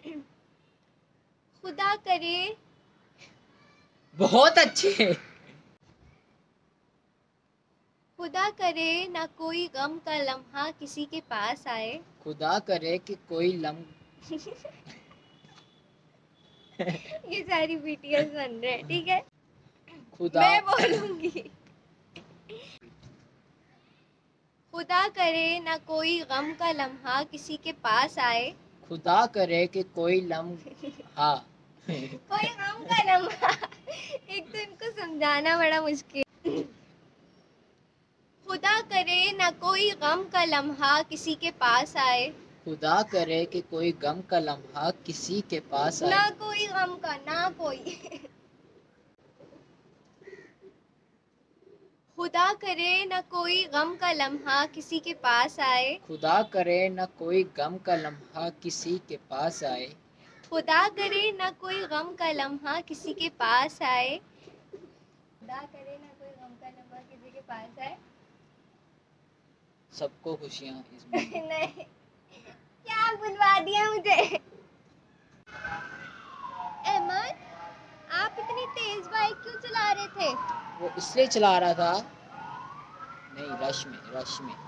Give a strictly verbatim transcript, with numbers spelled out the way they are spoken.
खुदा करे। बहुत अच्छे। खुदा करे ना कोई गम का लम्हा किसी के पास आए। खुदा करे कि कोई लम ये सारी बीटीएस बन रहे हैं, ठीक है। खुदा मैं बोलूंगी। खुदा करे ना कोई गम का लम्हा किसी के पास आए। खुदा करे कि कोई लम हाँ कोई गम का लम्हा। एक तो इनको समझाना बड़ा मुश्किल। खुदा करे ना कोई गम का लम्हा किसी के पास आए। खुदा करे कि कोई गम का लम्हा किसी के पास आए। ना कोई गम का, ना कोई। खुदा करे ना कोई गम का लम्हा किसी के पास आए। खुदा करे न कोई गम का लम्हा किसी के पास आए। खुदा करे ना कोई गम का लम्हा किसी के पास आए। खुदा करे ना कोई गम का लम्हा किसी के पास आए। सबको खुशियाँ इसमें। नहीं, क्या बुलवा दिया मुझे। अहमद, आप इतनी तेज बाइक क्यों चला रहे थे? वो इसलिए चला रहा था, नहीं रश में रश में